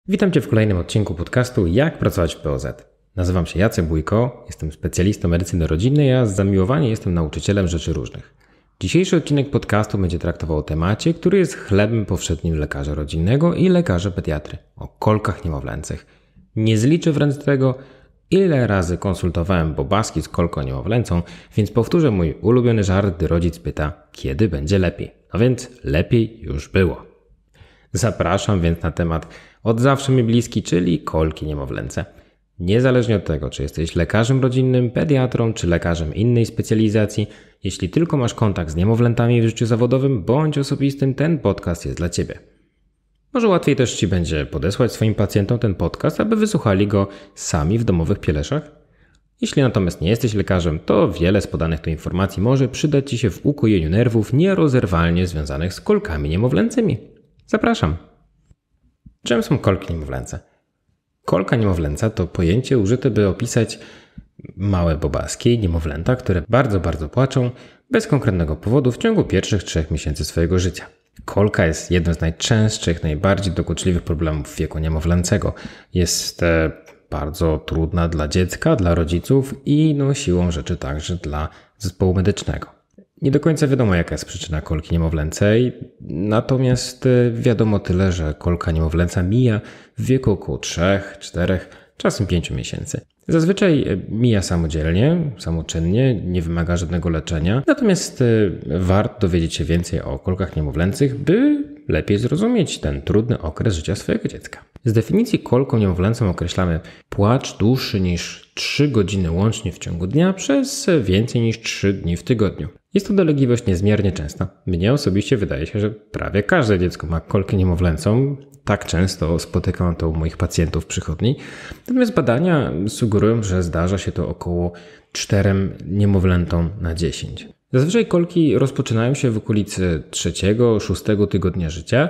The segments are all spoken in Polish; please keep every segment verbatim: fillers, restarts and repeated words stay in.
Witam Cię w kolejnym odcinku podcastu Jak pracować w P O Z. Nazywam się Jacek Bójko, jestem specjalistą medycyny rodzinnej, a z zamiłowania jestem nauczycielem rzeczy różnych. Dzisiejszy odcinek podcastu będzie traktował o temacie, który jest chlebem powszednim lekarza rodzinnego i lekarza pediatry, o kolkach niemowlęcych. Nie zliczę wręcz tego, ile razy konsultowałem bobaski z kolką niemowlęcą, więc powtórzę mój ulubiony żart, gdy rodzic pyta, kiedy będzie lepiej. No więc lepiej już było. Zapraszam więc na temat od zawsze mi bliski, czyli kolki niemowlęce. Niezależnie od tego, czy jesteś lekarzem rodzinnym, pediatrą, czy lekarzem innej specjalizacji, jeśli tylko masz kontakt z niemowlętami w życiu zawodowym bądź osobistym, ten podcast jest dla Ciebie. Może łatwiej też Ci będzie podesłać swoim pacjentom ten podcast, aby wysłuchali go sami w domowych pieleszach. Jeśli natomiast nie jesteś lekarzem, to wiele z podanych tu informacji może przydać Ci się w ukojeniu nerwów nierozerwalnie związanych z kolkami niemowlęcymi. Zapraszam. Czym są kolki niemowlęce? Kolka niemowlęca to pojęcie użyte, by opisać małe bobaski, niemowlęta, które bardzo, bardzo płaczą bez konkretnego powodu w ciągu pierwszych trzech miesięcy swojego życia. Kolka jest jednym z najczęstszych, najbardziej dokuczliwych problemów wieku niemowlęcego. Jest e, bardzo trudna dla dziecka, dla rodziców i no, siłą rzeczy także dla zespołu medycznego. Nie do końca wiadomo, jaka jest przyczyna kolki niemowlęcej, natomiast wiadomo tyle, że kolka niemowlęca mija w wieku około trzech, czterech, czasem pięciu miesięcy. Zazwyczaj mija samodzielnie, samoczynnie, nie wymaga żadnego leczenia, natomiast warto dowiedzieć się więcej o kolkach niemowlęcych, by lepiej zrozumieć ten trudny okres życia swojego dziecka. Z definicji kolką niemowlęcą określamy płacz dłuższy niż trzy godziny łącznie w ciągu dnia przez więcej niż trzy dni w tygodniu. Jest to dolegliwość niezmiernie częsta. Mnie osobiście wydaje się, że prawie każde dziecko ma kolkę niemowlęcą. Tak często spotykam to u moich pacjentów przychodni. Natomiast badania sugerują, że zdarza się to około czterem niemowlętom na dziesięć. Zazwyczaj kolki rozpoczynają się w okolicy trzeciego, szóstego tygodnia życia.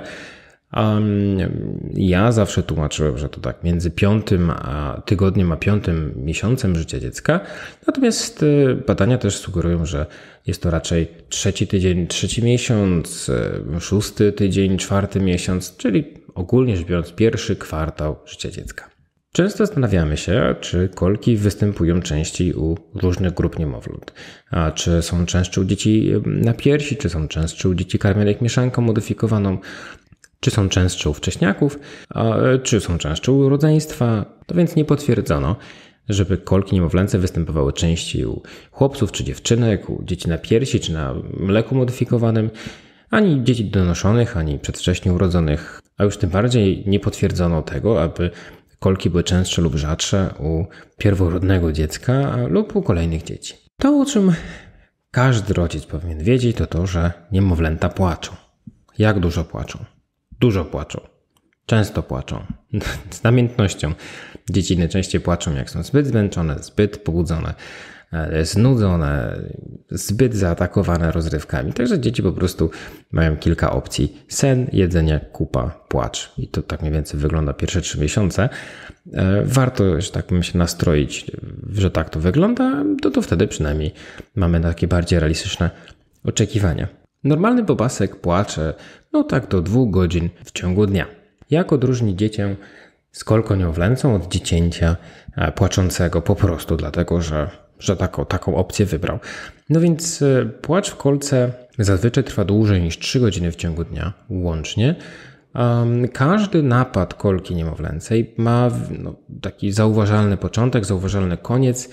Um, ja zawsze tłumaczyłem, że to tak między piątym a tygodniem a piątym miesiącem życia dziecka. Natomiast badania też sugerują, że jest to raczej trzeci tydzień, trzeci miesiąc, szósty tydzień, czwarty miesiąc, czyli ogólnie rzecz biorąc pierwszy kwartał życia dziecka. Często zastanawiamy się, czy kolki występują częściej u różnych grup niemowląt. A czy są częstsze u dzieci na piersi, czy są częstsze u dzieci karmionych mieszanką modyfikowaną, czy są częstsze u wcześniaków, a czy są częstsze u rodzeństwa. To więc nie potwierdzono, żeby kolki niemowlęce występowały częściej u chłopców czy dziewczynek, u dzieci na piersi czy na mleku modyfikowanym, ani dzieci donoszonych, ani przedwcześnie urodzonych, a już tym bardziej nie potwierdzono tego, aby kolki były częstsze lub rzadsze u pierworodnego dziecka lub u kolejnych dzieci. To, o czym każdy rodzic powinien wiedzieć, to to, że niemowlęta płaczą. Jak dużo płaczą? Dużo płaczą. Często płaczą. Z namiętnością. Dzieci najczęściej płaczą, jak są zbyt zmęczone, zbyt pobudzone, znudzone, zbyt zaatakowane rozrywkami. Także dzieci po prostu mają kilka opcji. Sen, jedzenie, kupa, płacz. I to tak mniej więcej wygląda pierwsze trzy miesiące. Warto, że tak powiem, się nastroić, że tak to wygląda, to, to wtedy przynajmniej mamy takie bardziej realistyczne oczekiwania. Normalny bobasek płacze no tak do dwóch godzin w ciągu dnia. Jak odróżnić dziecię z kolką niemowlęcą od dziecięcia płaczącego po prostu dlatego, że, że taką, taką opcję wybrał? No więc płacz w kolce zazwyczaj trwa dłużej niż trzy godziny w ciągu dnia łącznie. Um, każdy napad kolki niemowlęcej ma no, taki zauważalny początek, zauważalny koniec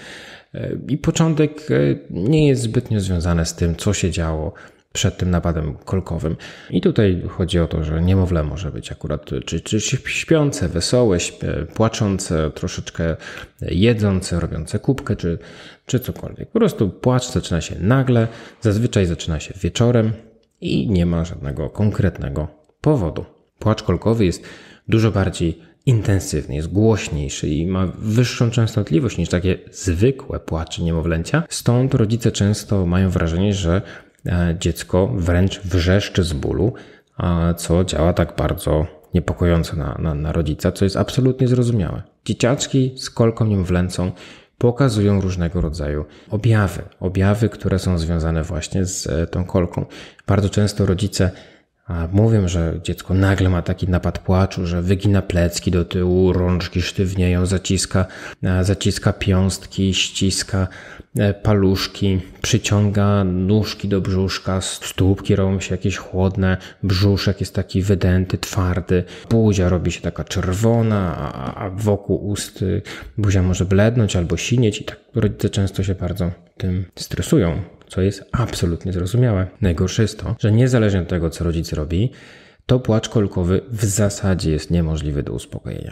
i początek nie jest zbytnio związany z tym, co się działo przed tym napadem kolkowym. I tutaj chodzi o to, że niemowlę może być akurat czy, czy śpiące, wesołe, płaczące, troszeczkę jedzące, robiące kubkę, czy, czy cokolwiek. Po prostu płacz zaczyna się nagle, zazwyczaj zaczyna się wieczorem i nie ma żadnego konkretnego powodu. Płacz kolkowy jest dużo bardziej intensywny, jest głośniejszy i ma wyższą częstotliwość niż takie zwykłe płacze niemowlęcia. Stąd rodzice często mają wrażenie, że dziecko wręcz wrzeszczy z bólu, co działa tak bardzo niepokojąco na, na, na rodzica, co jest absolutnie zrozumiałe. Dzieciaczki z kolką niemowlęcą pokazują różnego rodzaju objawy. Objawy, które są związane właśnie z tą kolką. Bardzo często rodzice A mówią, że dziecko nagle ma taki napad płaczu, że wygina plecki do tyłu, rączki sztywnieją, zaciska, zaciska piąstki, ściska paluszki, przyciąga nóżki do brzuszka, stópki robią się jakieś chłodne, brzuszek jest taki wydęty, twardy, buzia robi się taka czerwona, a wokół ust buzia może blednąć albo sinieć i tak rodzice często się bardzo tym stresują, co jest absolutnie zrozumiałe. Najgorsze jest to, że niezależnie od tego, co rodzic robi, to płacz kolkowy w zasadzie jest niemożliwy do uspokojenia.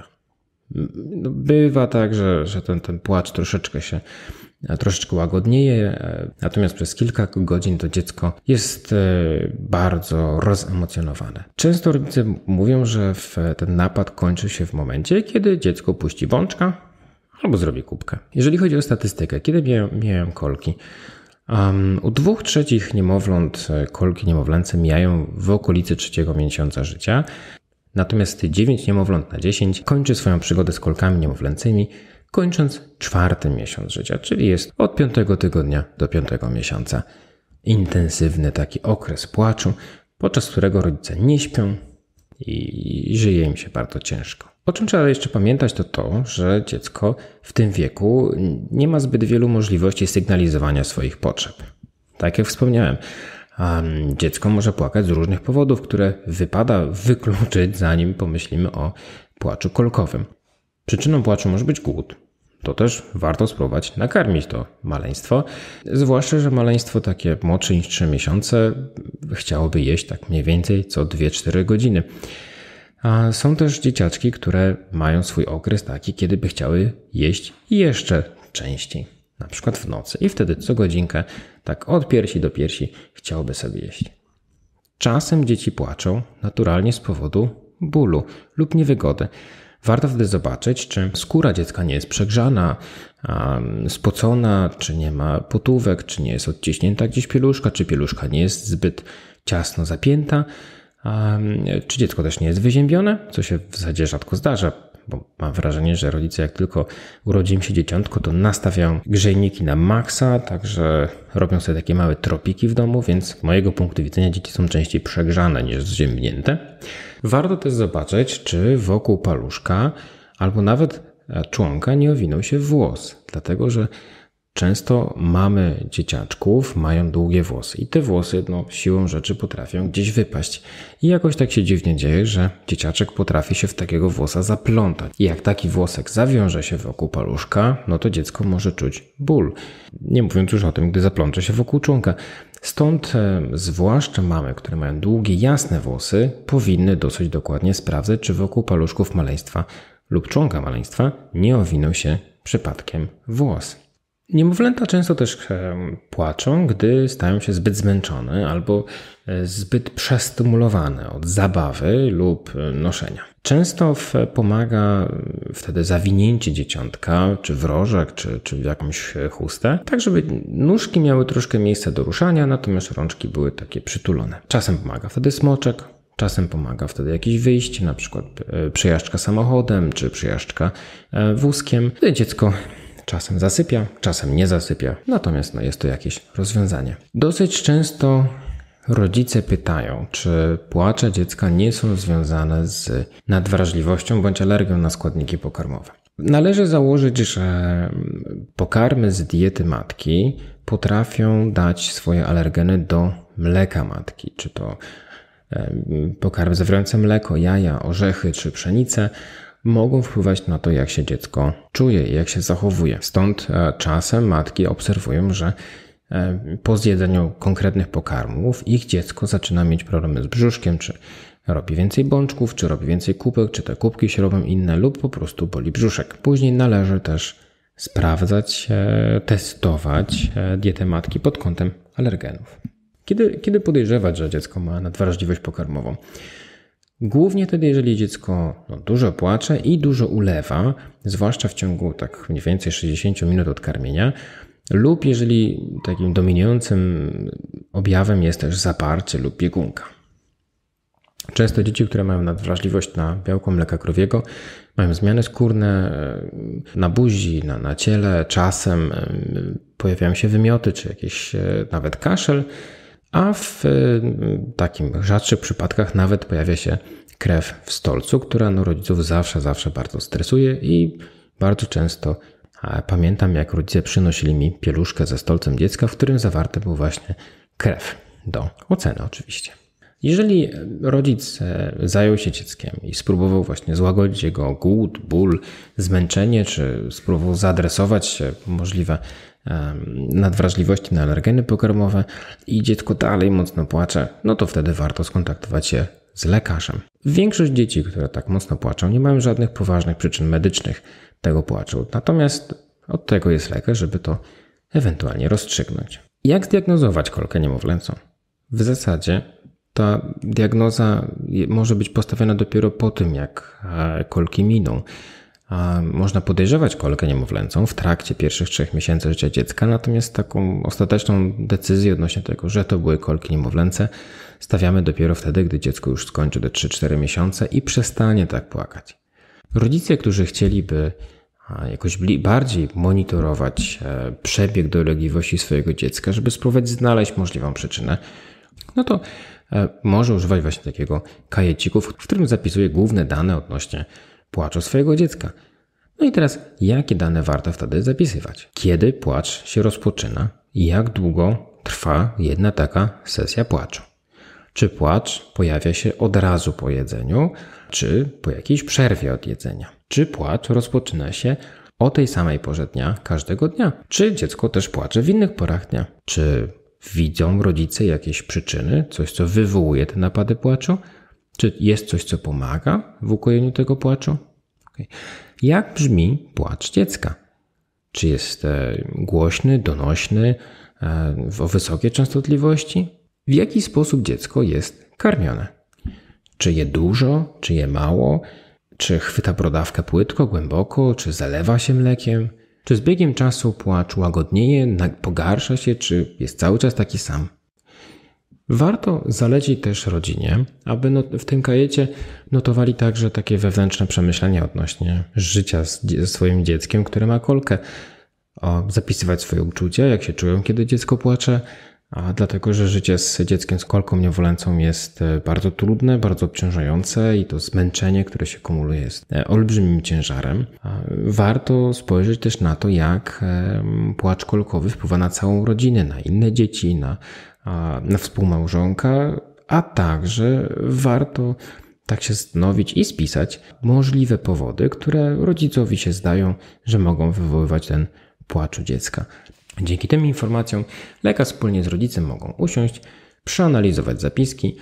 Bywa tak, że, że ten, ten płacz troszeczkę się troszeczkę łagodnieje, natomiast przez kilka godzin to dziecko jest bardzo rozemocjonowane. Często rodzice mówią, że ten napad kończy się w momencie, kiedy dziecko puści bączka albo zrobi kubkę. Jeżeli chodzi o statystykę, kiedy miałem, miałem kolki, um, u dwóch trzecich niemowląt kolki niemowlęce mijają w okolicy trzeciego miesiąca życia, natomiast dziewięć niemowląt na dziesięć kończy swoją przygodę z kolkami niemowlęcymi kończąc czwarty miesiąc życia, czyli jest od piątego tygodnia do piątego miesiąca. Intensywny taki okres płaczu, podczas którego rodzice nie śpią i żyje im się bardzo ciężko. O czym trzeba jeszcze pamiętać, to to, że dziecko w tym wieku nie ma zbyt wielu możliwości sygnalizowania swoich potrzeb. Tak jak wspomniałem, dziecko może płakać z różnych powodów, które wypada wykluczyć, zanim pomyślimy o płaczu kolkowym. Przyczyną płaczu może być głód. To też warto spróbować nakarmić to maleństwo, zwłaszcza, że maleństwo takie młodsze niż trzy miesiące chciałoby jeść tak mniej więcej co dwie cztery godziny. A są też dzieciaczki, które mają swój okres taki, kiedy by chciały jeść jeszcze częściej, na przykład w nocy i wtedy co godzinkę, tak od piersi do piersi chciałoby sobie jeść. Czasem dzieci płaczą naturalnie z powodu bólu lub niewygody. Warto wtedy zobaczyć, czy skóra dziecka nie jest przegrzana, spocona, czy nie ma potówek, czy nie jest odciśnięta gdzieś pieluszka, czy pieluszka nie jest zbyt ciasno zapięta, czy dziecko też nie jest wyziębione, co się w zasadzie rzadko zdarza, bo mam wrażenie, że rodzice jak tylko urodzi im się dzieciątko, to nastawiają grzejniki na maksa, także robią sobie takie małe tropiki w domu, więc z mojego punktu widzenia dzieci są częściej przegrzane niż zziębnięte. Warto też zobaczyć, czy wokół paluszka albo nawet członka nie owinął się włos, dlatego że często mamy dzieciaczków, mają długie włosy i te włosy no, siłą rzeczy potrafią gdzieś wypaść. I jakoś tak się dziwnie dzieje, że dzieciaczek potrafi się w takiego włosa zaplątać. I jak taki włosek zawiąże się wokół paluszka, no to dziecko może czuć ból. Nie mówiąc już o tym, gdy zaplącze się wokół członka. Stąd e, zwłaszcza mamy, które mają długie, jasne włosy, powinny dosyć dokładnie sprawdzać, czy wokół paluszków maleństwa lub członka maleństwa nie owinął się przypadkiem włos. Niemowlęta często też płaczą, gdy stają się zbyt zmęczone albo zbyt przestymulowane od zabawy lub noszenia. Często pomaga wtedy zawinięcie dzieciątka, czy w rożek, czy, czy w jakąś chustę, tak żeby nóżki miały troszkę miejsca do ruszania, natomiast rączki były takie przytulone. Czasem pomaga wtedy smoczek, czasem pomaga wtedy jakieś wyjście, na przykład przejażdżka samochodem, czy przejażdżka wózkiem. Wtedy dziecko czasem zasypia, czasem nie zasypia, natomiast no, jest to jakieś rozwiązanie. Dosyć często rodzice pytają, czy płacze dziecka nie są związane z nadwrażliwością bądź alergią na składniki pokarmowe. Należy założyć, że pokarmy z diety matki potrafią dać swoje alergeny do mleka matki, czy to pokarmy zawierające mleko, jaja, orzechy czy pszenicę, mogą wpływać na to, jak się dziecko czuje i jak się zachowuje. Stąd czasem matki obserwują, że po zjedzeniu konkretnych pokarmów ich dziecko zaczyna mieć problemy z brzuszkiem, czy robi więcej bączków, czy robi więcej kubek, czy te kubki się robią inne lub po prostu boli brzuszek. Później należy też sprawdzać, testować dietę matki pod kątem alergenów. Kiedy, kiedy podejrzewać, że dziecko ma nadwrażliwość pokarmową? Głównie wtedy, jeżeli dziecko no, dużo płacze i dużo ulewa, zwłaszcza w ciągu tak mniej więcej sześćdziesiąt minut od karmienia, lub jeżeli takim dominującym objawem jest też zaparcie lub biegunka. Często dzieci, które mają nadwrażliwość na białko mleka krowiego, mają zmiany skórne na buzi, na, na ciele, czasem pojawiają się wymioty czy jakieś nawet kaszel, a w takim rzadszych przypadkach nawet pojawia się krew w stolcu, która no rodziców zawsze, zawsze bardzo stresuje i bardzo często pamiętam, jak rodzice przynosili mi pieluszkę ze stolcem dziecka, w którym zawarte był właśnie krew do oceny oczywiście. Jeżeli rodzic zajął się dzieckiem i spróbował właśnie złagodzić jego głód, ból, zmęczenie, czy spróbował zaadresować możliwe nadwrażliwości na alergeny pokarmowe i dziecko dalej mocno płacze, no to wtedy warto skontaktować się z lekarzem. Większość dzieci, które tak mocno płaczą, nie mają żadnych poważnych przyczyn medycznych tego płaczu. Natomiast od tego jest lekarz, żeby to ewentualnie rozstrzygnąć. Jak zdiagnozować kolkę niemowlęcą? W zasadzie ta diagnoza może być postawiona dopiero po tym, jak kolki miną. Można podejrzewać kolkę niemowlęcą w trakcie pierwszych trzech miesięcy życia dziecka, natomiast taką ostateczną decyzję odnośnie tego, że to były kolki niemowlęce, stawiamy dopiero wtedy, gdy dziecko już skończy te trzy cztery miesiące i przestanie tak płakać. Rodzice, którzy chcieliby jakoś bardziej monitorować przebieg dolegliwości swojego dziecka, żeby spróbować znaleźć możliwą przyczynę, no to może używać właśnie takiego kajeciku, w którym zapisuje główne dane odnośnie płaczu swojego dziecka. No i teraz, jakie dane warto wtedy zapisywać? Kiedy płacz się rozpoczyna i jak długo trwa jedna taka sesja płaczu? Czy płacz pojawia się od razu po jedzeniu, czy po jakiejś przerwie od jedzenia? Czy płacz rozpoczyna się o tej samej porze dnia każdego dnia? Czy dziecko też płacze w innych porach dnia? Czy widzą rodzice jakieś przyczyny, coś co wywołuje te napady płaczu? Czy jest coś, co pomaga w ukojeniu tego płaczu? Okay. Jak brzmi płacz dziecka? Czy jest głośny, donośny, o wysokiej częstotliwości? W jaki sposób dziecko jest karmione? Czy je dużo, czy je mało? Czy chwyta brodawkę płytko, głęboko, czy zalewa się mlekiem? Czy z biegiem czasu płacz łagodnieje, pogarsza się, czy jest cały czas taki sam? Warto zalecić też rodzinie, aby w tym kajecie notowali także takie wewnętrzne przemyślenia odnośnie życia ze swoim dzieckiem, które ma kolkę. Zapisywać swoje uczucia, jak się czują, kiedy dziecko płacze, a dlatego, że życie z dzieckiem z kolką niemowlęcą jest bardzo trudne, bardzo obciążające i to zmęczenie, które się kumuluje, jest olbrzymim ciężarem. Warto spojrzeć też na to, jak płacz kolkowy wpływa na całą rodzinę, na inne dzieci, na, na współmałżonka, a także warto tak się zastanowić i spisać możliwe powody, które rodzicowi się zdają, że mogą wywoływać ten płacz u dziecka. Dzięki tym informacjom lekarz wspólnie z rodzicem mogą usiąść, przeanalizować zapiski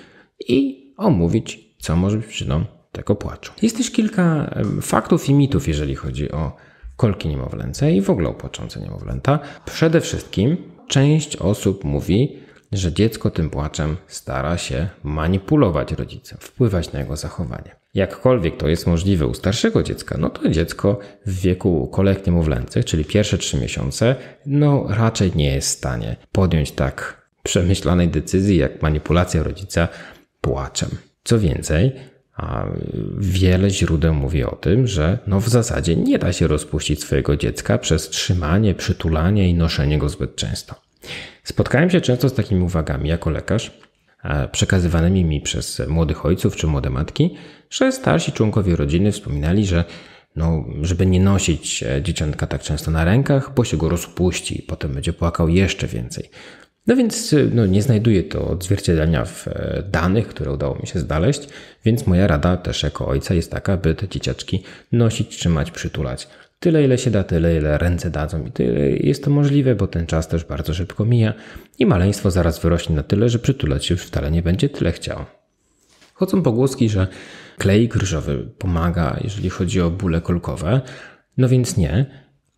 i omówić, co może być przyczyną tego płaczu. Jest też kilka faktów i mitów, jeżeli chodzi o kolki niemowlęce i w ogóle o płaczące niemowlęta. Przede wszystkim część osób mówi, że dziecko tym płaczem stara się manipulować rodzicem, wpływać na jego zachowanie. Jakkolwiek to jest możliwe u starszego dziecka, no to dziecko w wieku kolek niemowlęcych, czyli pierwsze trzy miesiące, no raczej nie jest w stanie podjąć tak przemyślanej decyzji jak manipulacja rodzica płaczem. Co więcej, a wiele źródeł mówi o tym, że no w zasadzie nie da się rozpuścić swojego dziecka przez trzymanie, przytulanie i noszenie go zbyt często. Spotkałem się często z takimi uwagami jako lekarz, przekazywanymi mi przez młodych ojców czy młode matki, że starsi członkowie rodziny wspominali, że no, żeby nie nosić dzieciątka tak często na rękach, bo się go rozpuści i potem będzie płakał jeszcze więcej. No więc no, nie znajduję to odzwierciedlenia w danych, które udało mi się znaleźć, więc moja rada też jako ojca jest taka, by te dzieciaczki nosić, trzymać, przytulać. Tyle, ile się da, tyle, ile ręce dadzą i tyle jest to możliwe, bo ten czas też bardzo szybko mija i maleństwo zaraz wyrośnie na tyle, że przytulać się już wcale nie będzie tyle chciało. Chodzą pogłoski, że kleik ryżowy pomaga, jeżeli chodzi o bóle kolkowe, no więc nie.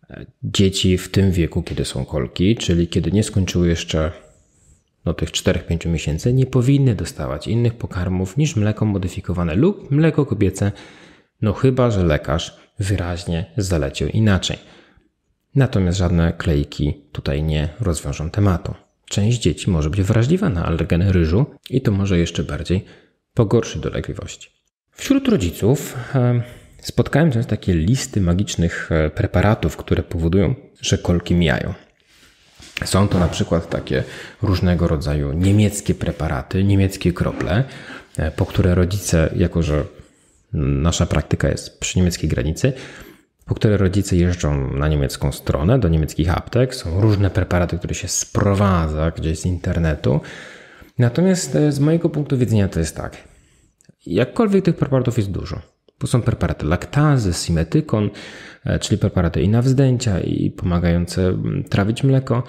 Dzieci w tym wieku, kiedy są kolki, czyli kiedy nie skończyły jeszcze no, tych cztery pięć miesięcy, nie powinny dostawać innych pokarmów niż mleko modyfikowane lub mleko kobiece, no chyba że lekarz wyraźnie zalecił inaczej. Natomiast żadne kleiki tutaj nie rozwiążą tematu. Część dzieci może być wrażliwa na alergeny ryżu i to może jeszcze bardziej pogorszyć dolegliwości. Wśród rodziców e, spotkałem często takie listy magicznych preparatów, które powodują, że kolki mijają. Są to na przykład takie różnego rodzaju niemieckie preparaty, niemieckie krople, po które rodzice, jako że nasza praktyka jest przy niemieckiej granicy, po które rodzice jeżdżą na niemiecką stronę, do niemieckich aptek. Są różne preparaty, które się sprowadza gdzieś z internetu. Natomiast z mojego punktu widzenia to jest tak. Jakkolwiek tych preparatów jest dużo, bo są preparaty laktazy, simetykon, czyli preparaty i na wzdęcia, i pomagające trawić mleko.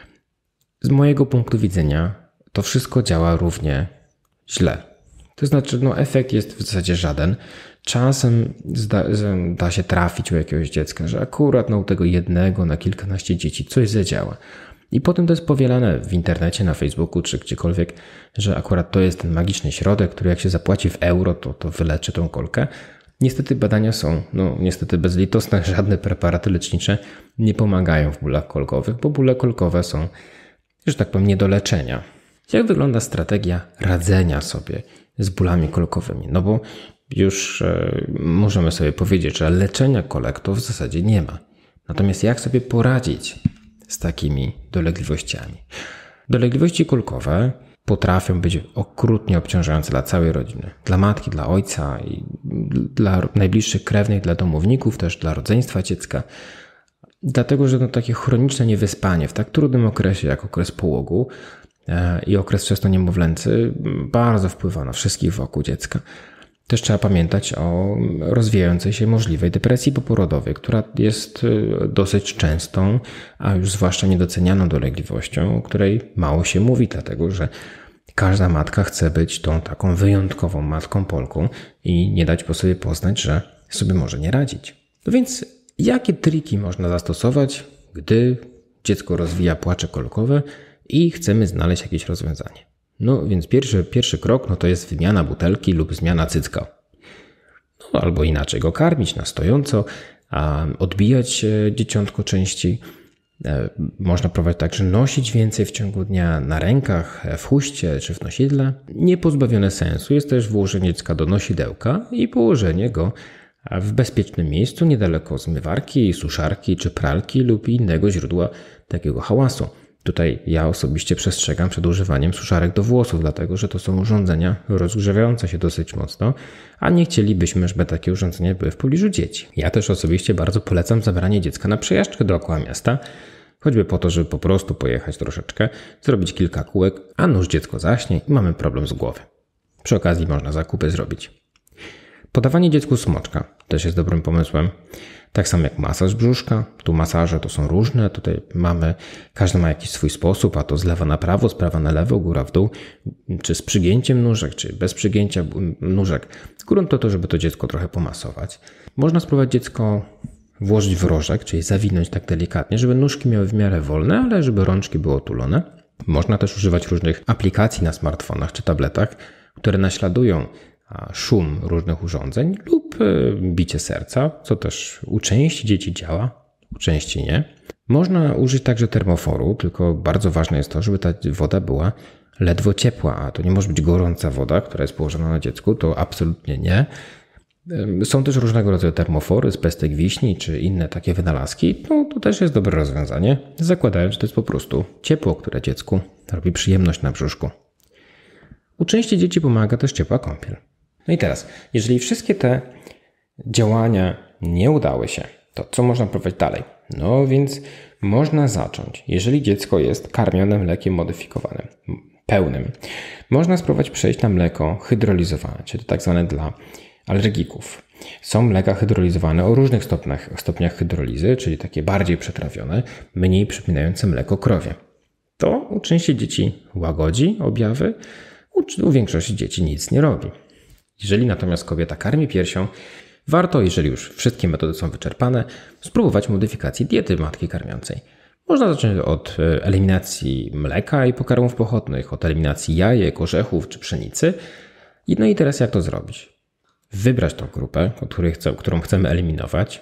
Z mojego punktu widzenia to wszystko działa równie źle. To znaczy, no efekt jest w zasadzie żaden. Czasem zda, da się trafić u jakiegoś dziecka, że akurat no, u tego jednego na kilkanaście dzieci coś zadziała. I potem to jest powielane w internecie, na Facebooku czy gdziekolwiek, że akurat to jest ten magiczny środek, który jak się zapłaci w euro, to, to wyleczy tą kolkę. Niestety badania są, no niestety bezlitosne, żadne preparaty lecznicze nie pomagają w bólach kolkowych, bo bóle kolkowe są, że tak powiem, nie do leczenia. Jak wygląda strategia radzenia sobie z bólami kolkowymi? No bo już e, możemy sobie powiedzieć, że leczenia kolek to w zasadzie nie ma. Natomiast jak sobie poradzić z takimi dolegliwościami? Dolegliwości kolkowe potrafią być okrutnie obciążające dla całej rodziny. Dla matki, dla ojca, i dla najbliższych krewnych, dla domowników, też dla rodzeństwa dziecka. Dlatego, że no takie chroniczne niewyspanie w tak trudnym okresie jak okres połogu i okres wczesno-niemowlęcy bardzo wpływa na wszystkich wokół dziecka. Też trzeba pamiętać o rozwijającej się możliwej depresji poporodowej, która jest dosyć częstą, a już zwłaszcza niedocenianą dolegliwością, o której mało się mówi, dlatego że każda matka chce być tą taką wyjątkową matką Polką i nie dać po sobie poznać, że sobie może nie radzić. No więc jakie triki można zastosować, gdy dziecko rozwija płacze kolkowe i chcemy znaleźć jakieś rozwiązanie? No więc pierwszy, pierwszy krok no to jest wymiana butelki lub zmiana cycka. No, albo inaczej go karmić na stojąco, a odbijać dzieciątko częściej. Można próbować także nosić więcej w ciągu dnia na rękach, w chuście czy w nosidle. Niepozbawione sensu jest też włożenie dziecka do nosidełka i położenie go w bezpiecznym miejscu niedaleko zmywarki, suszarki czy pralki lub innego źródła takiego hałasu. Tutaj ja osobiście przestrzegam przed używaniem suszarek do włosów, dlatego że to są urządzenia rozgrzewające się dosyć mocno, a nie chcielibyśmy, żeby takie urządzenia były w pobliżu dzieci. Ja też osobiście bardzo polecam zabranie dziecka na przejażdżkę dookoła miasta, choćby po to, żeby po prostu pojechać troszeczkę, zrobić kilka kółek, a nuż dziecko zaśnie i mamy problem z głowy. Przy okazji można zakupy zrobić. Podawanie dziecku smoczka też jest dobrym pomysłem. Tak samo jak masaż brzuszka. Tu masaże to są różne. Tutaj mamy, każdy ma jakiś swój sposób, a to z lewa na prawo, z prawa na lewo, góra w dół, czy z przygięciem nóżek, czy bez przygięcia nóżek. Grunt to to, żeby to dziecko trochę pomasować. Można spróbować dziecko włożyć w rożek, czyli zawinąć tak delikatnie, żeby nóżki miały w miarę wolne, ale żeby rączki były otulone. Można też używać różnych aplikacji na smartfonach czy tabletach, które naśladują szum różnych urządzeń lub bicie serca, co też u części dzieci działa, u części nie. Można użyć także termoforu, tylko bardzo ważne jest to, żeby ta woda była ledwo ciepła, a to nie może być gorąca woda, która jest położona na dziecku, to absolutnie nie. Są też różnego rodzaju termofory z pestek wiśni czy inne takie wynalazki. No, to też jest dobre rozwiązanie, zakładając, że to jest po prostu ciepło, które dziecku robi przyjemność na brzuszku. U części dzieci pomaga też ciepła kąpiel. No i teraz, jeżeli wszystkie te działania nie udały się, to co można prowadzić dalej? No więc można zacząć, jeżeli dziecko jest karmione mlekiem modyfikowanym, pełnym, można spróbować przejść na mleko hydrolizowane, czyli tak zwane dla alergików. Są mleka hydrolizowane o różnych stopniach, stopniach hydrolizy, czyli takie bardziej przetrawione, mniej przypominające mleko krowie. To u części dzieci łagodzi objawy, u, u większości dzieci nic nie robi. Jeżeli natomiast kobieta karmi piersią, warto, jeżeli już wszystkie metody są wyczerpane, spróbować modyfikacji diety matki karmiącej. Można zacząć od eliminacji mleka i pokarmów pochodnych, od eliminacji jajek, orzechów czy pszenicy. No i teraz jak to zrobić? Wybrać tą grupę, którą chcemy eliminować,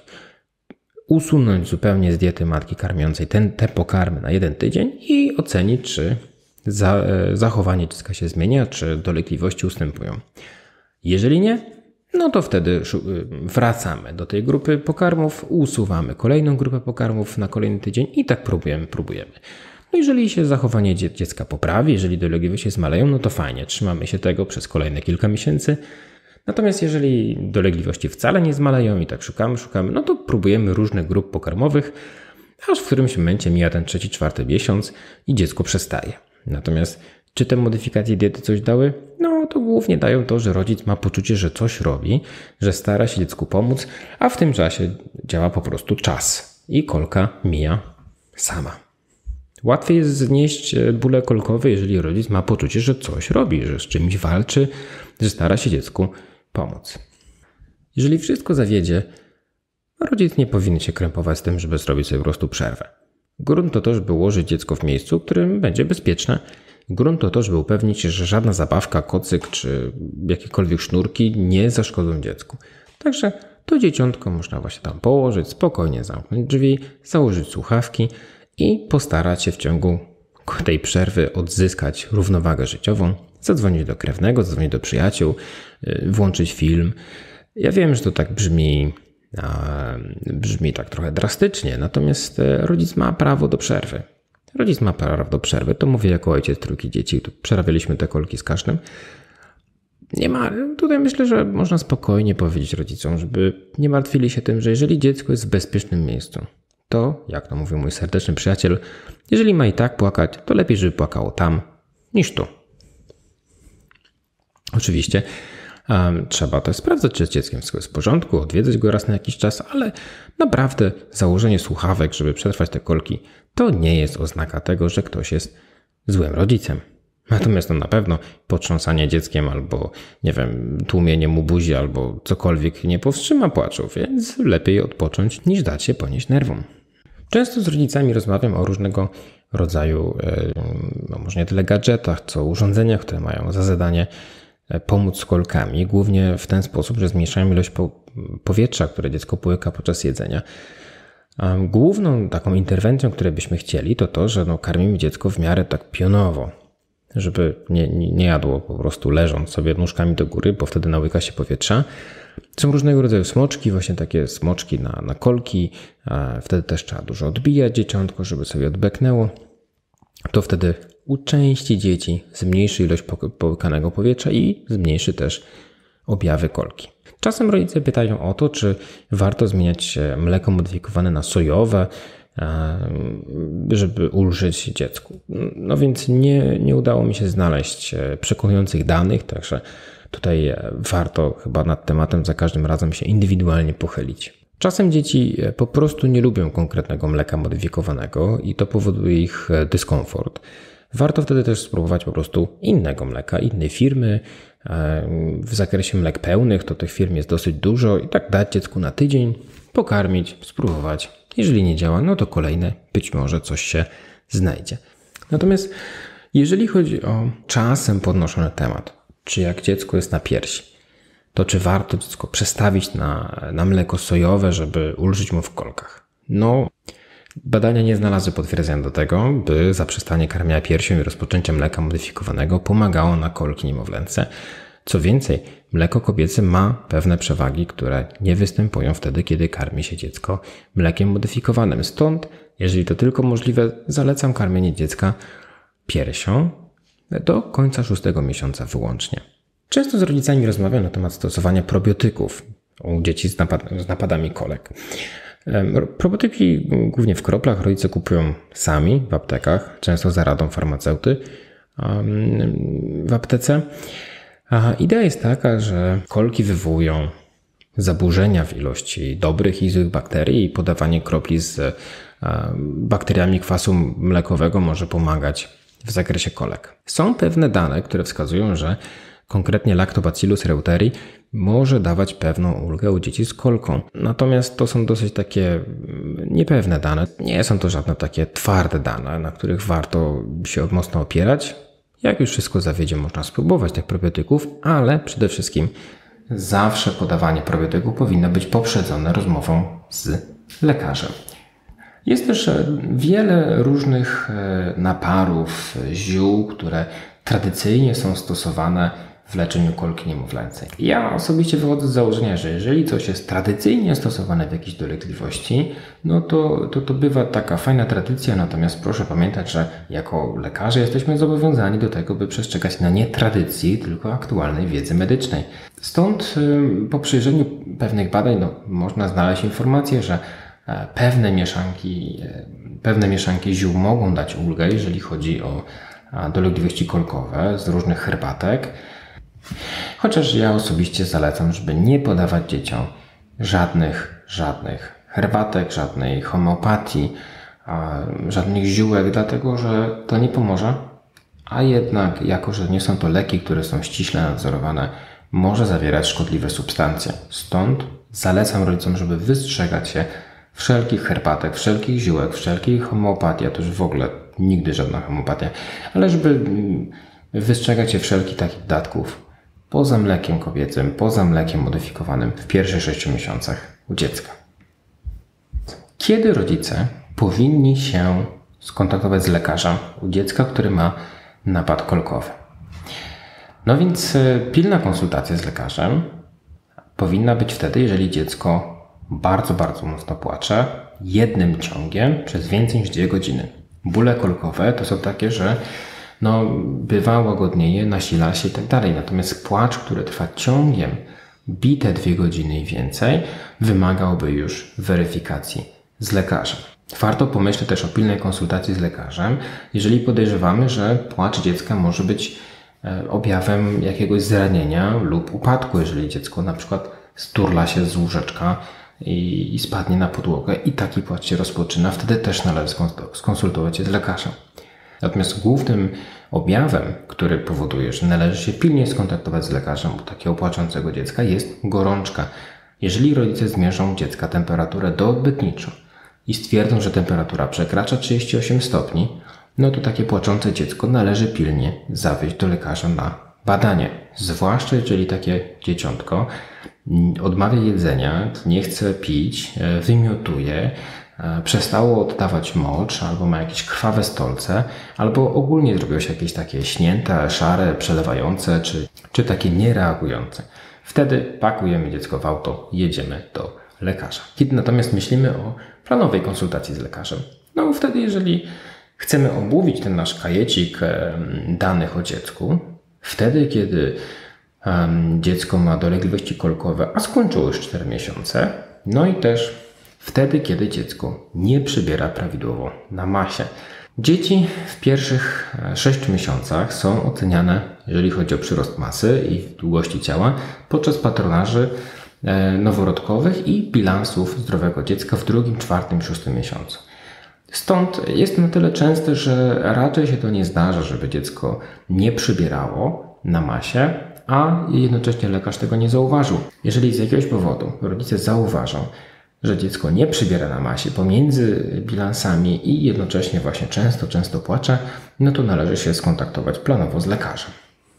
usunąć zupełnie z diety matki karmiącej ten, te pokarmy na jeden tydzień i ocenić, czy za, zachowanie dziecka się zmienia, czy dolegliwości ustępują. Jeżeli nie, no to wtedy wracamy do tej grupy pokarmów, usuwamy kolejną grupę pokarmów na kolejny tydzień i tak próbujemy, próbujemy. No jeżeli się zachowanie dziecka poprawi, jeżeli dolegliwości się zmaleją, no to fajnie, trzymamy się tego przez kolejne kilka miesięcy. Natomiast jeżeli dolegliwości wcale nie zmaleją i tak szukamy, szukamy, no to próbujemy różnych grup pokarmowych, aż w którymś momencie mija ten trzeci, czwarty miesiąc i dziecko przestaje. Natomiast czy te modyfikacje diety coś dały? No to głównie dają to, że rodzic ma poczucie, że coś robi, że stara się dziecku pomóc, a w tym czasie działa po prostu czas i kolka mija sama. Łatwiej jest znieść bóle kolkowe, jeżeli rodzic ma poczucie, że coś robi, że z czymś walczy, że stara się dziecku pomóc. Jeżeli wszystko zawiedzie, rodzic nie powinien się krępować z tym, żeby zrobić sobie po prostu przerwę. Grunt to to, żeby ułożyć dziecko w miejscu, w którym będzie bezpieczne. Grunt to to, żeby upewnić się, że żadna zabawka, kocyk czy jakiekolwiek sznurki nie zaszkodzą dziecku. Także to dzieciątko można właśnie tam położyć, spokojnie zamknąć drzwi, założyć słuchawki i postarać się w ciągu tej przerwy odzyskać równowagę życiową, zadzwonić do krewnego, zadzwonić do przyjaciół, włączyć film. Ja wiem, że to tak brzmi, brzmi tak trochę drastycznie, natomiast rodzic ma prawo do przerwy. Rodzic ma prawo do przerwy, to mówię jako ojciec trójki dzieci, tu przerabialiśmy te kolki z każdym. Nie ma, tutaj myślę, że można spokojnie powiedzieć rodzicom, żeby nie martwili się tym, że jeżeli dziecko jest w bezpiecznym miejscu, to, jak to mówił mój serdeczny przyjaciel, jeżeli ma i tak płakać, to lepiej, żeby płakało tam, niż tu. Oczywiście um, trzeba też sprawdzać, czy z dzieckiem wszystko jest w porządku, odwiedzać go raz na jakiś czas, ale naprawdę założenie słuchawek, żeby przetrwać te kolki, to nie jest oznaka tego, że ktoś jest złym rodzicem. Natomiast to na pewno potrząsanie dzieckiem albo, nie wiem, tłumienie mu buzi albo cokolwiek nie powstrzyma płaczu, więc lepiej odpocząć niż dać się ponieść nerwom. Często z rodzicami rozmawiam o różnego rodzaju, no może nie tyle gadżetach, co urządzeniach, które mają za zadanie pomóc z kolkami, głównie w ten sposób, że zmniejszają ilość powietrza, które dziecko połyka podczas jedzenia. Główną taką interwencją, której byśmy chcieli, to to, że no, karmimy dziecko w miarę tak pionowo, żeby nie, nie, nie jadło po prostu leżąc sobie nóżkami do góry, bo wtedy nałyka się powietrza. Są różnego rodzaju smoczki, właśnie takie smoczki na, na kolki, wtedy też trzeba dużo odbijać dzieciątko, żeby sobie odbeknęło. To wtedy uczęści dzieci, zmniejszy ilość połykanego powietrza i zmniejszy też objawy kolki. Czasem rodzice pytają o to, czy warto zmieniać mleko modyfikowane na sojowe, żeby ulżyć dziecku. No więc nie, nie udało mi się znaleźć przekonujących danych, także tutaj warto chyba nad tematem za każdym razem się indywidualnie pochylić. Czasem dzieci po prostu nie lubią konkretnego mleka modyfikowanego i to powoduje ich dyskomfort. Warto wtedy też spróbować po prostu innego mleka, innej firmy. W zakresie mlek pełnych to tych firm jest dosyć dużo i tak dać dziecku na tydzień, pokarmić, spróbować. Jeżeli nie działa, no to kolejne być może coś się znajdzie. Natomiast jeżeli chodzi o czasem podnoszony temat, czy jak dziecko jest na piersi, to czy warto dziecko przestawić na, na mleko sojowe, żeby ulżyć mu w kolkach? No, badania nie znalazły potwierdzenia do tego, by zaprzestanie karmienia piersią i rozpoczęcie mleka modyfikowanego pomagało na kolki niemowlęce. Co więcej, mleko kobiece ma pewne przewagi, które nie występują wtedy, kiedy karmi się dziecko mlekiem modyfikowanym. Stąd, jeżeli to tylko możliwe, zalecam karmienie dziecka piersią do końca szóstego miesiąca wyłącznie. Często z rodzicami rozmawiam na temat stosowania probiotyków u dzieci z, napad- z napadami kolek. Probiotyki głównie w kroplach rodzice kupują sami w aptekach, często za radą farmaceuty w aptece. A idea jest taka, że kolki wywołują zaburzenia w ilości dobrych i złych bakterii i podawanie kropli z bakteriami kwasu mlekowego może pomagać w zakresie kolek. Są pewne dane, które wskazują, że konkretnie Lactobacillus reuteri może dawać pewną ulgę u dzieci z kolką. Natomiast to są dosyć takie niepewne dane. Nie są to żadne takie twarde dane, na których warto się mocno opierać. Jak już wszystko zawiedzie, można spróbować tych probiotyków, ale przede wszystkim zawsze podawanie probiotyków powinno być poprzedzone rozmową z lekarzem. Jest też wiele różnych naparów, ziół, które tradycyjnie są stosowane w leczeniu kolki niemowlęcej. Ja osobiście wychodzę z założenia, że jeżeli coś jest tradycyjnie stosowane w jakiejś dolegliwości, no to, to to bywa taka fajna tradycja, natomiast proszę pamiętać, że jako lekarze jesteśmy zobowiązani do tego, by przestrzegać na nie tradycji, tylko aktualnej wiedzy medycznej. Stąd po przejrzeniu pewnych badań no, można znaleźć informację, że pewne mieszanki, pewne mieszanki ziół mogą dać ulgę, jeżeli chodzi o dolegliwości kolkowe z różnych herbatek. Chociaż ja osobiście zalecam, żeby nie podawać dzieciom żadnych, żadnych herbatek, żadnej homeopatii, żadnych ziółek, dlatego że to nie pomoże. A jednak, jako że nie są to leki, które są ściśle nadzorowane, może zawierać szkodliwe substancje. Stąd zalecam rodzicom, żeby wystrzegać się wszelkich herbatek, wszelkich ziółek, wszelkiej homeopatii, a to już w ogóle nigdy żadna homeopatia, ale żeby wystrzegać się wszelkich takich dodatków poza mlekiem kobiecym, poza mlekiem modyfikowanym w pierwszych sześciu miesiącach u dziecka. Kiedy rodzice powinni się skontaktować z lekarzem u dziecka, który ma napad kolkowy? No więc pilna konsultacja z lekarzem powinna być wtedy, jeżeli dziecko bardzo, bardzo mocno płacze jednym ciągiem przez więcej niż dwie godziny. Bóle kolkowe to są takie, że no, bywa, łagodnieje, nasila się i tak dalej. Natomiast płacz, który trwa ciągiem bite dwie godziny i więcej, wymagałby już weryfikacji z lekarzem. Warto pomyśleć też o pilnej konsultacji z lekarzem, jeżeli podejrzewamy, że płacz dziecka może być objawem jakiegoś zranienia lub upadku, jeżeli dziecko na przykład sturla się z łóżeczka i, i spadnie na podłogę i taki płacz się rozpoczyna, wtedy też należy skonsultować się z lekarzem. Natomiast głównym objawem, który powoduje, że należy się pilnie skontaktować z lekarzem u takiego płaczącego dziecka, jest gorączka. Jeżeli rodzice zmierzą dziecka temperaturę doodbytniczą i stwierdzą, że temperatura przekracza trzydzieści osiem stopni, no to takie płaczące dziecko należy pilnie zawieźć do lekarza na badanie. Zwłaszcza jeżeli takie dzieciątko odmawia jedzenia, nie chce pić, wymiotuje, przestało oddawać mocz, albo ma jakieś krwawe stolce, albo ogólnie zrobiło się jakieś takie śnięte, szare, przelewające, czy, czy takie niereagujące. Wtedy pakujemy dziecko w auto, jedziemy do lekarza. Kiedy natomiast myślimy o planowej konsultacji z lekarzem, no wtedy jeżeli chcemy omówić ten nasz kajecik danych o dziecku, wtedy kiedy um, dziecko ma dolegliwości kolkowe, a skończyło już cztery miesiące, no i też wtedy, kiedy dziecko nie przybiera prawidłowo na masie. Dzieci w pierwszych sześciu miesiącach są oceniane, jeżeli chodzi o przyrost masy i długości ciała, podczas patronaży noworodkowych i bilansów zdrowego dziecka w drugim, czwartym, szóstym miesiącu. Stąd jest to na tyle częste, że raczej się to nie zdarza, żeby dziecko nie przybierało na masie, a jednocześnie lekarz tego nie zauważył. Jeżeli z jakiegoś powodu rodzice zauważą, że dziecko nie przybiera na masie pomiędzy bilansami i jednocześnie właśnie często, często płacze, no to należy się skontaktować planowo z lekarzem.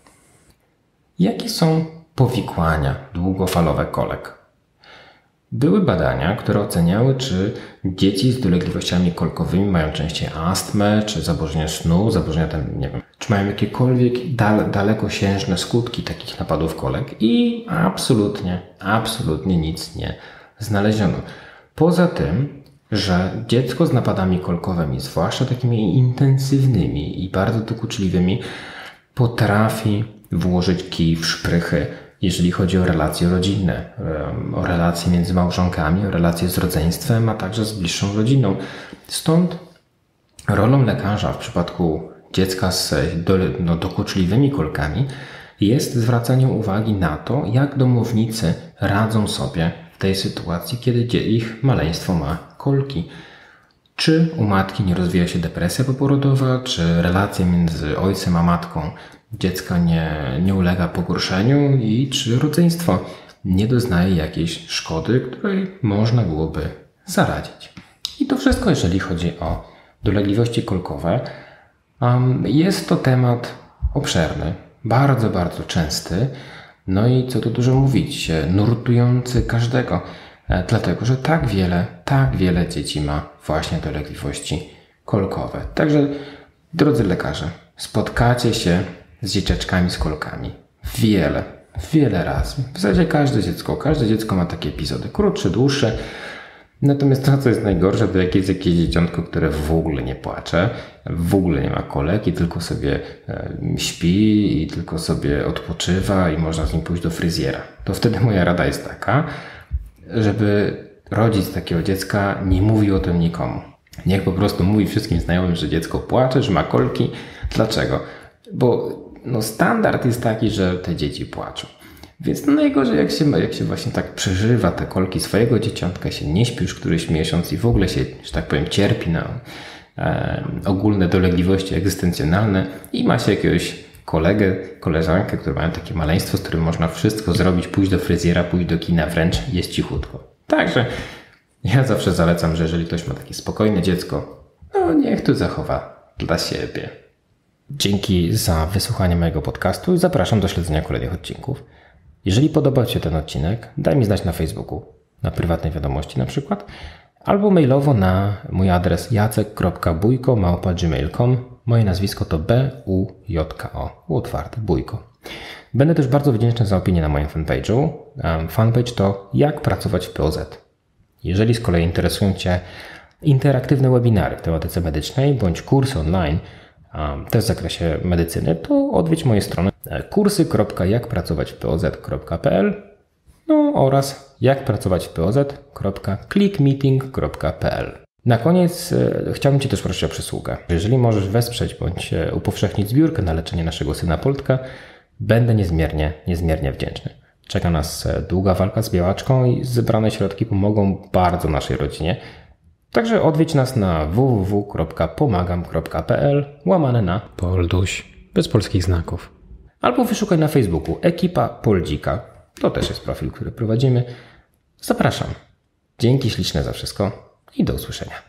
Jakie są powikłania długofalowe kolek? Były badania, które oceniały, czy dzieci z dolegliwościami kolkowymi mają częściej astmę, czy zaburzenia snu, zaburzenia tam, nie wiem, czy mają jakiekolwiek dal, dalekosiężne skutki takich napadów kolek i absolutnie, absolutnie nic nie znaleziono. Poza tym, że dziecko z napadami kolkowymi, zwłaszcza takimi intensywnymi i bardzo dokuczliwymi, potrafi włożyć kij w szprychy, jeżeli chodzi o relacje rodzinne, o relacje między małżonkami, o relacje z rodzeństwem, a także z bliższą rodziną. Stąd rolą lekarza w przypadku dziecka z no, dokuczliwymi kolkami jest zwracanie uwagi na to, jak domownicy radzą sobie w tej sytuacji, kiedy ich maleństwo ma kolki. Czy u matki nie rozwija się depresja poporodowa, czy relacje między ojcem a matką dziecka nie, nie ulega pogorszeniu i czy rodzeństwo nie doznaje jakiejś szkody, której można byłoby zaradzić. I to wszystko, jeżeli chodzi o dolegliwości kolkowe. Jest to temat obszerny, bardzo, bardzo częsty, no i co tu dużo mówić, nurtujący każdego, dlatego że tak wiele, tak wiele dzieci ma właśnie dolegliwości kolkowe. Także, drodzy lekarze, spotkacie się z dzieciaczkami z kolkami. wiele, wiele razy. W zasadzie każde dziecko, każde dziecko ma takie epizody, krótsze, dłuższe. Natomiast to, co jest najgorsze, to jak jest jakieś dzieciątko, które w ogóle nie płacze, w ogóle nie ma kolek i tylko sobie śpi i tylko sobie odpoczywa i można z nim pójść do fryzjera. To wtedy moja rada jest taka, żeby rodzic takiego dziecka nie mówił o tym nikomu. Niech po prostu mówi wszystkim znajomym, że dziecko płacze, że ma kolki. Dlaczego? Bo no, standard jest taki, że te dzieci płaczą. Więc no najgorzej, jak się, jak się właśnie tak przeżywa te kolki swojego dzieciątka, się nie śpi już któryś miesiąc i w ogóle się, że tak powiem, cierpi na e, ogólne dolegliwości egzystencjonalne i ma się jakiegoś kolegę, koleżankę, które mają takie maleństwo, z którym można wszystko zrobić, pójść do fryzjera, pójść do kina, wręcz jest cichutko. Także ja zawsze zalecam, że jeżeli ktoś ma takie spokojne dziecko, no niech to zachowa dla siebie. Dzięki za wysłuchanie mojego podcastu i zapraszam do śledzenia kolejnych odcinków. Jeżeli podobał Ci się ten odcinek, daj mi znać na Facebooku, na prywatnej wiadomości na przykład, albo mailowo na mój adres jacek kropka bujko małpa gmail kropka com. Moje nazwisko to B U J K O, otwarte, Bujko. Będę też bardzo wdzięczny za opinię na moim fanpage'u. Fanpage to Jak pracować w P O Z. Jeżeli z kolei interesują Cię interaktywne webinary w tematyce medycznej bądź kursy online, też w zakresie medycyny, to odwiedź moje strony kursy kropka jak pracować w p o z kropka p l no oraz jak pracować w p o z kropka clickmeeting kropka p l. Na koniec e, chciałbym Cię też prosić o przysługę. Jeżeli możesz wesprzeć bądź e, upowszechnić zbiórkę na leczenie naszego syna Poltka, będę niezmiernie, niezmiernie wdzięczny. Czeka nas e, długa walka z białaczką i zebrane środki pomogą bardzo naszej rodzinie. Także odwiedź nas na w w w kropka pomagam kropka p l łamane na Polduś, bez polskich znaków. Albo wyszukaj na Facebooku Ekipa Poldzika. To też jest profil, który prowadzimy. Zapraszam. Dzięki śliczne za wszystko i do usłyszenia.